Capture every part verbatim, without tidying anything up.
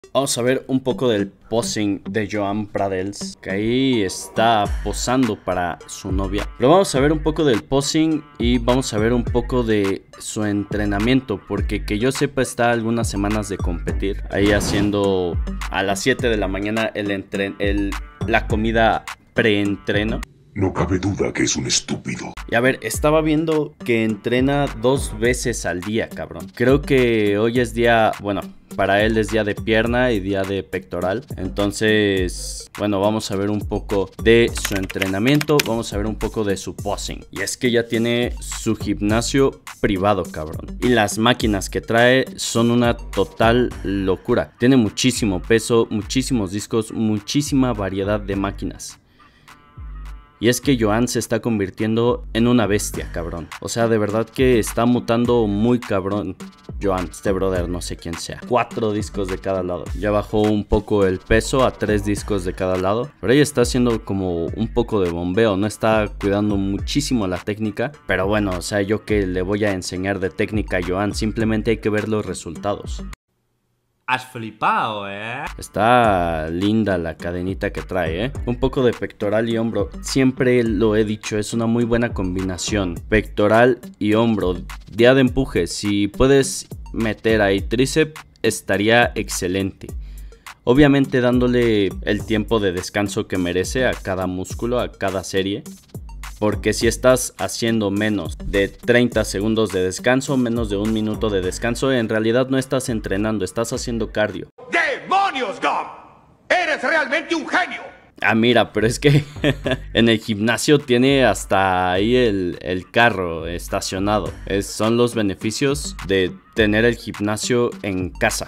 Vamos a ver un poco del posing de Joan Pradels, que ahí está posando para su novia. Pero vamos a ver un poco del posing y vamos a ver un poco de su entrenamiento, porque que yo sepa está algunas semanas de competir. Ahí haciendo a las siete de la mañana el entren el, la comida preentreno. No cabe duda que es un estúpido. Y a ver, estaba viendo que entrena dos veces al día, cabrón. Creo que hoy es día, bueno, para él es día de pierna y día de pectoral. Entonces, bueno, vamos a ver un poco de su entrenamiento. Vamos a ver un poco de su posing. Y es que ya tiene su gimnasio privado, cabrón. Y las máquinas que trae son una total locura. Tiene muchísimo peso, muchísimos discos, muchísima variedad de máquinas. Y es que Joan se está convirtiendo en una bestia, cabrón. O sea, de verdad que está mutando muy cabrón Joan, este brother, no sé quién sea. Cuatro discos de cada lado. Ya bajó un poco el peso a tres discos de cada lado. Pero ella está haciendo como un poco de bombeo. No está cuidando muchísimo la técnica. Pero bueno, o sea, yo que le voy a enseñar de técnica a Joan. Simplemente hay que ver los resultados. Has flipado, ¿eh? Está linda la cadenita que trae, ¿eh? Un poco de pectoral y hombro. Siempre lo he dicho, es una muy buena combinación. Pectoral y hombro. Día de empuje. Si puedes meter ahí tríceps, estaría excelente. Obviamente dándole el tiempo de descanso que merece a cada músculo, a cada serie. Porque si estás haciendo menos de treinta segundos de descanso, menos de un minuto de descanso, en realidad no estás entrenando, estás haciendo cardio. ¡Demonios, Gum! ¡Eres realmente un genio! Ah, mira, pero es que en el gimnasio tiene hasta ahí el, el carro estacionado. Es, son los beneficios de tener el gimnasio en casa.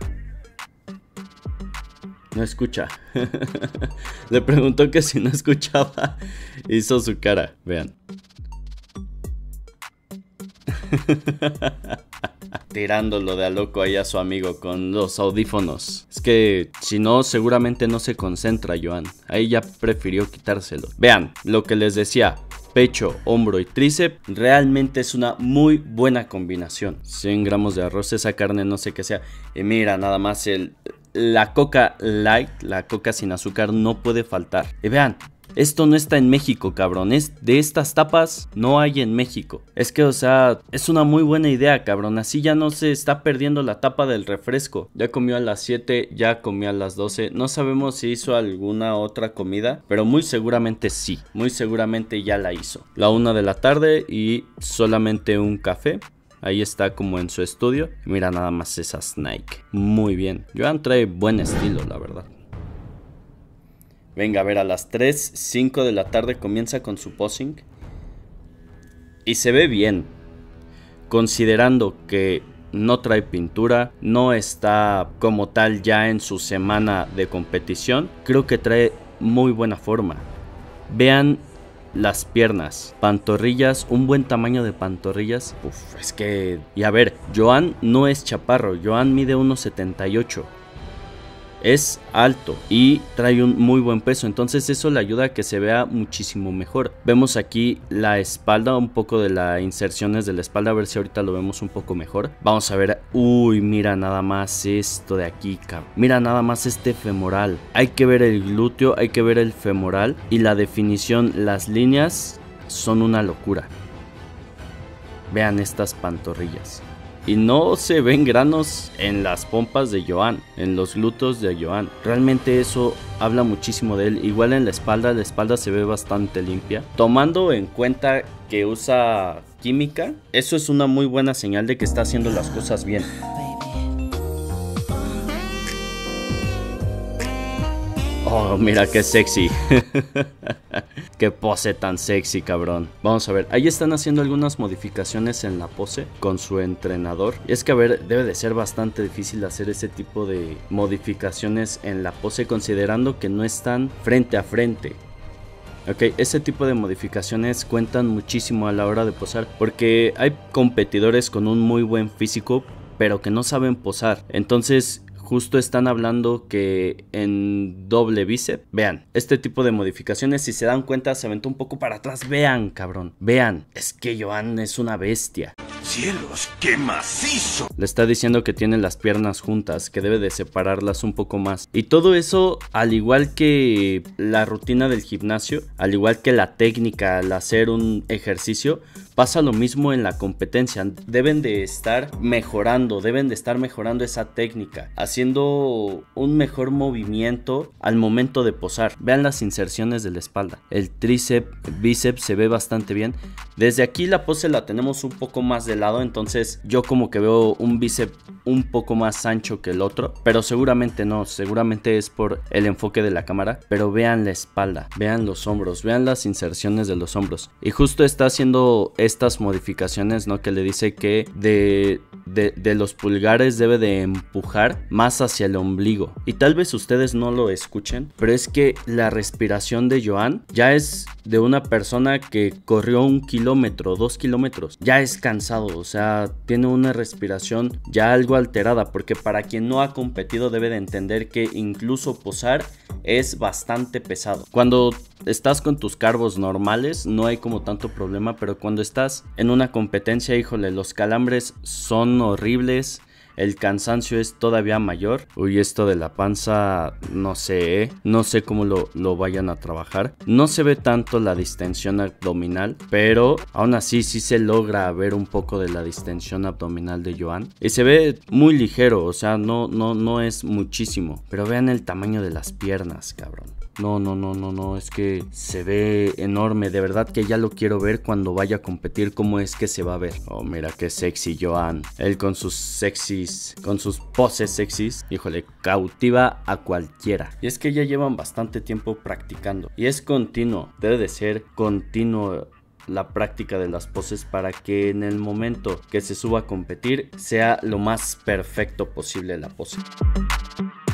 No escucha. Le preguntó que si no escuchaba. Hizo su cara. Vean. Tirándolo de a loco ahí a su amigo con los audífonos. Es que si no, seguramente no se concentra Joan. Ahí ya prefirió quitárselo. Vean, lo que les decía. Pecho, hombro y tríceps, realmente es una muy buena combinación. cien gramos de arroz, esa carne no sé qué sea. Y mira, nada más el... La coca light, la coca sin azúcar no puede faltar. Y vean, esto no está en México, cabrón. Es de estas tapas no hay en México. Es que, o sea, es una muy buena idea, cabrón. Así ya no se está perdiendo la tapa del refresco. Ya comió a las siete, ya comió a las doce. No sabemos si hizo alguna otra comida, pero muy seguramente sí. Muy seguramente ya la hizo. La una de la tarde y solamente un café. Ahí está como en su estudio. Mira nada más esas Nike. Muy bien. Joan trae buen estilo, la verdad. Venga, a ver, a las tres, cinco de la tarde comienza con su posing. Y se ve bien. Considerando que no trae pintura, no está como tal ya en su semana de competición. Creo que trae muy buena forma. Vean las piernas, pantorrillas, un buen tamaño de pantorrillas. Uf, es que... Y a ver, Joan no es chaparro, Joan mide uno setenta y ocho. Es alto y trae un muy buen peso, entonces eso le ayuda a que se vea muchísimo mejor. Vemos aquí la espalda, un poco de las inserciones de la espalda, a ver si ahorita lo vemos un poco mejor. Vamos a ver, uy, mira nada más esto de aquí, cabrón. Mira nada más este femoral. Hay que ver el glúteo, hay que ver el femoral y la definición, las líneas son una locura. Vean estas pantorrillas. Y no se ven granos en las pompas de Joan, en los glúteos de Joan. Realmente eso habla muchísimo de él. Igual en la espalda, la espalda se ve bastante limpia. Tomando en cuenta que usa química, eso es una muy buena señal de que está haciendo las cosas bien. Oh, mira qué sexy. Qué pose tan sexy, cabrón. Vamos a ver, ahí están haciendo algunas modificaciones en la pose con su entrenador. Y es que, a ver, debe de ser bastante difícil hacer ese tipo de modificaciones en la pose, considerando que no están frente a frente. Ok, ese tipo de modificaciones cuentan muchísimo a la hora de posar, porque hay competidores con un muy buen físico, pero que no saben posar. Entonces... justo están hablando que en doble bíceps, vean, este tipo de modificaciones, si se dan cuenta, se aventó un poco para atrás. Vean, cabrón, vean, es que Joan es una bestia. ¡Cielos, qué macizo! Le está diciendo que tiene las piernas juntas, que debe de separarlas un poco más. Y todo eso, al igual que la rutina del gimnasio, al igual que la técnica al hacer un ejercicio, pasa lo mismo en la competencia. Deben de estar mejorando, deben de estar mejorando esa técnica, haciendo un mejor movimiento al momento de posar. Vean las inserciones de la espalda. El tríceps, bíceps se ve bastante bien. Desde aquí la pose la tenemos un poco más de lado, entonces yo como que veo un bíceps un poco más ancho que el otro, pero seguramente no, seguramente es por el enfoque de la cámara. Pero vean la espalda, vean los hombros, vean las inserciones de los hombros. Y justo está haciendo estas modificaciones, ¿no? Que le dice que de, de, de los pulgares debe de empujar más hacia el ombligo. Y tal vez ustedes no lo escuchen, pero es que la respiración de Joan ya es de una persona que corrió un kilómetro, dos kilómetros. Ya es cansado, o sea, tiene una respiración ya algo alterada, porque para quien no ha competido debe de entender que incluso posar es bastante pesado. Cuando estás con tus carbos normales no hay como tanto problema, pero cuando estás en una competencia, híjole, los calambres son horribles. El cansancio es todavía mayor. Uy, esto de la panza, no sé, ¿eh? No sé cómo lo, lo vayan a trabajar. No se ve tanto la distensión abdominal, pero aún así sí se logra ver un poco de la distensión abdominal de Joan. Y se ve muy ligero, o sea, no, no, no es muchísimo. Pero vean el tamaño de las piernas, cabrón. No, no, no, no, no, es que se ve enorme, de verdad que ya lo quiero ver cuando vaya a competir, cómo es que se va a ver. Oh, mira qué sexy Joan, él con sus sexys, con sus poses sexys, híjole, cautiva a cualquiera. Y es que ya llevan bastante tiempo practicando, y es continuo, debe de ser continuo la práctica de las poses para que en el momento que se suba a competir sea lo más perfecto posible la pose.